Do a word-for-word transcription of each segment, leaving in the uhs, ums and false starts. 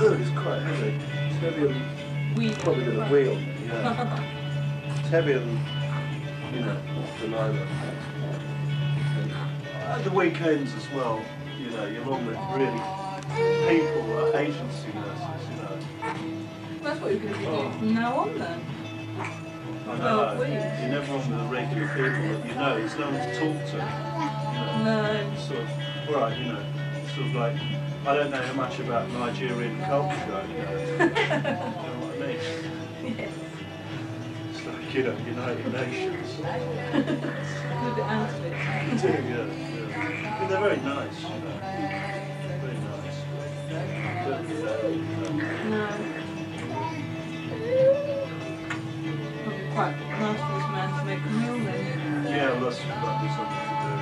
It's quite heavy. It's heavier than we probably than a wheel. Yeah. It's heavier than, you know, Delilah. At the weekends as well, you know, you're on with really people, uh, agency nurses, you know. That's what you're going to be doing from now on then. I know, you're never on with the regular people that you know, there's no one to talk to. You know, no. Sort of, right, you know, sort of like, I don't know much about Nigerian culture, you know. You know what I mean? Yes. It's like, you know, United Nations. A bit out of it. Yeah, yeah. But they're very nice, you know. Very nice. But, you know, no. Probably quite nice for this man to make a meal then. yeah, well, that's that'd be something to do,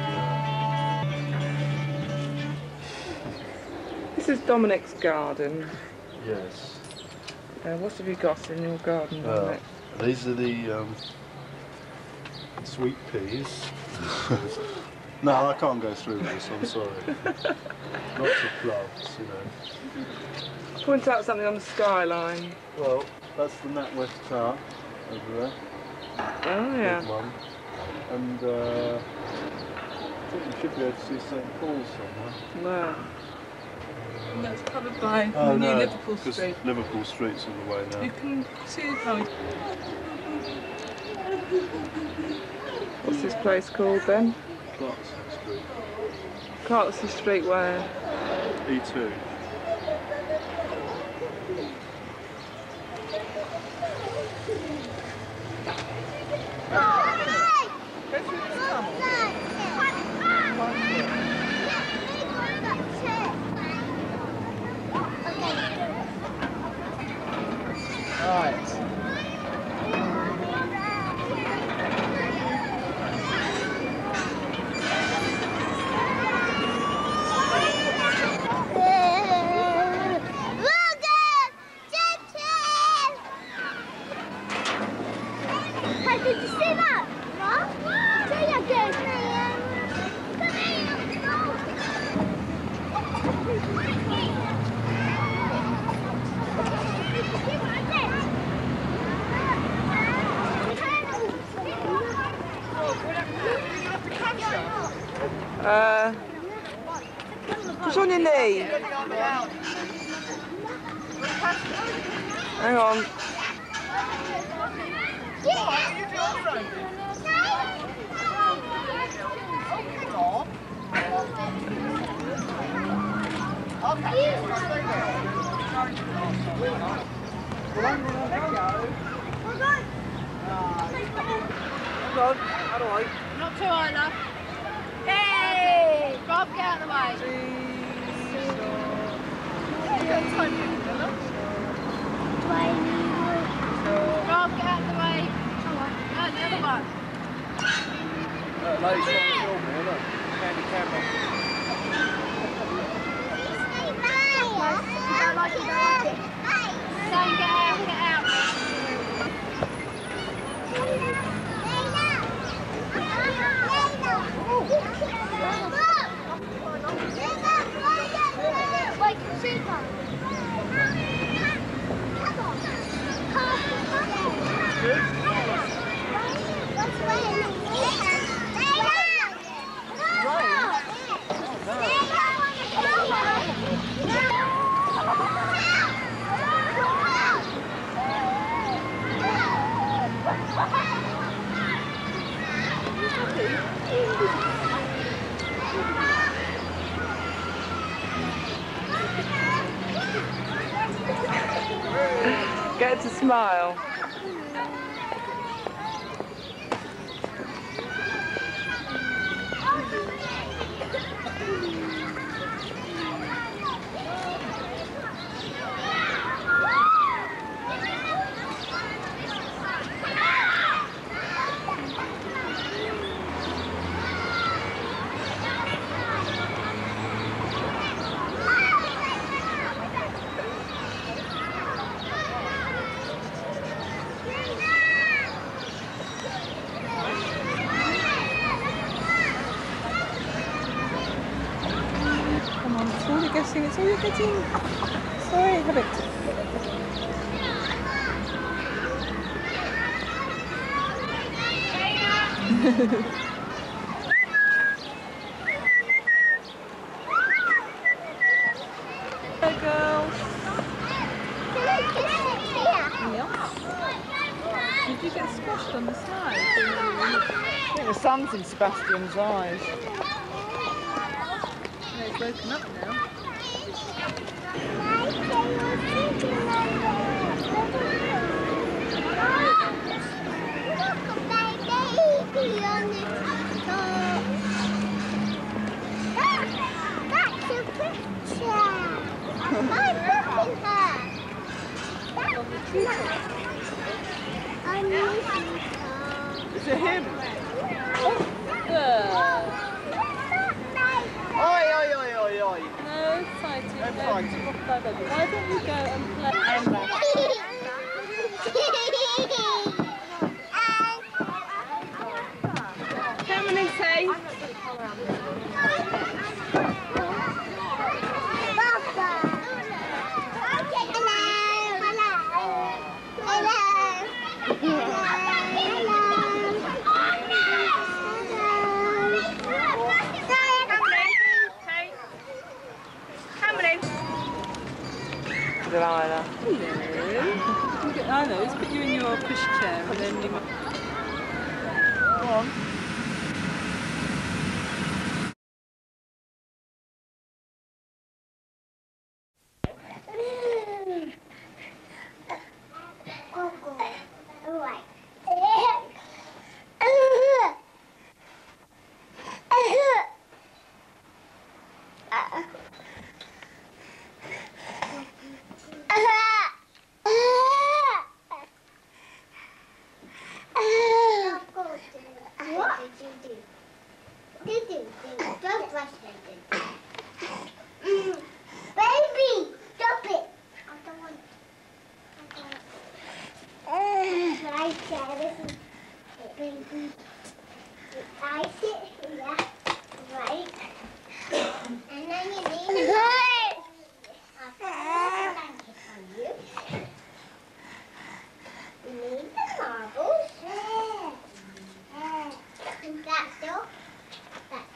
yeah. This is Dominic's garden. Yes. Uh, what have you got in your garden, Dominic? Uh, these are the um, sweet peas. No, I can't go through this, I'm sorry. Lots of plants, you know. Point out something on the skyline. Well, that's the NatWest Tower over there. Oh, yeah. Big one. And uh, I think you should be able to see Saint Paul's somewhere. Wow. And that's covered by Oh, the new no, Liverpool Street. Liverpool Street's in the way now. You can see how it's... What's this place called then? Clarkson Street. Clarkson Street where? E two. Right. Did you see that? What? See that good? Uh, push on your knee. Hang on. Not too high enough. Hey! Rob, get out of the way. Rob, get out of the way. No, the other one. That lady's trying to film me, isn't it? Hand the camera. Don't get out, get out. Like super. Get to smile. embarrassing. It's all you're getting. Sorry, have it. Hey girls. Yeah. Did you get squashed on the slide? I think the sun's in Sebastian's eyes. Yeah, it's woken up now. That's a picture. I'm looking her. I'm looking her. Is it him? Good. Oi, oi, oi, oi, oi. No fighting. No No fighting. Why don't you go and play? Emma. Come on and say. Delilah. Hello. I know, let's put you in your push chair and then you... Go on. What did you do? Did you do? Don't brush it. Mm. Baby, stop it. I don't want it. I don't want it. Right there, this is it, baby. I sit here, right? And then you lean it. I'll put a blanket on you. You need the marbles. That's all. That's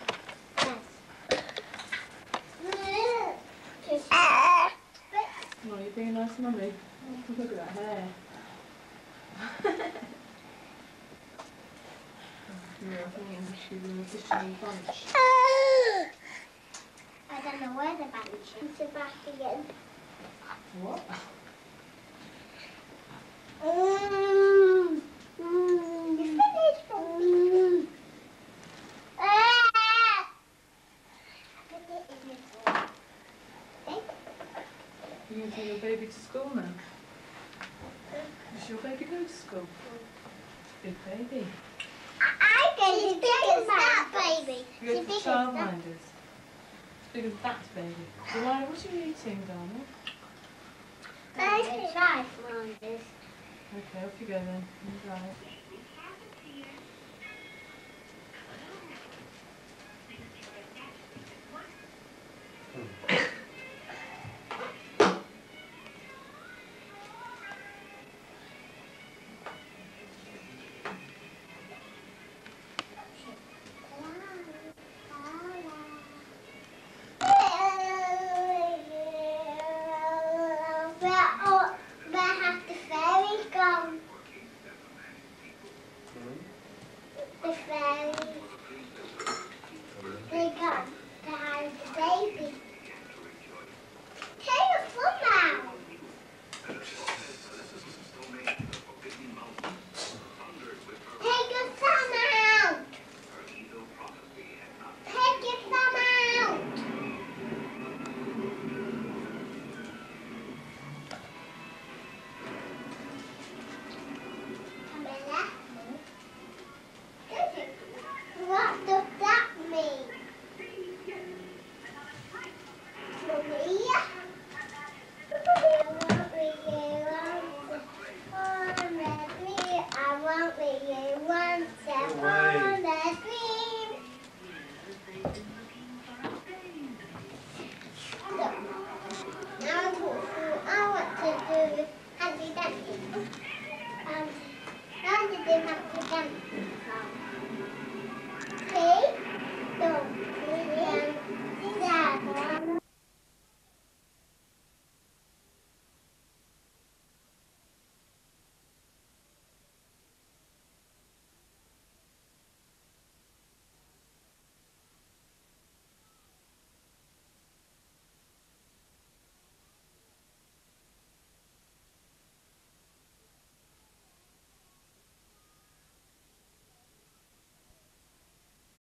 that's. Oh, you're being a nice mummy. Look at that hair. Yeah, I think she was officially bunch. I don't know where the bunch is. Sebastian. What? Mm. Mm. You finished. Mm. Ah. Put it in this one. Okay? You're going to take your baby to school now? Does your baby go to school? Big baby. I can She's big as that baby. You go to the childminders. As big as that baby. Delilah, what are you eating, darling? There's childminders. Okay, off you go then. You drive. The fairies, they come to have the baby.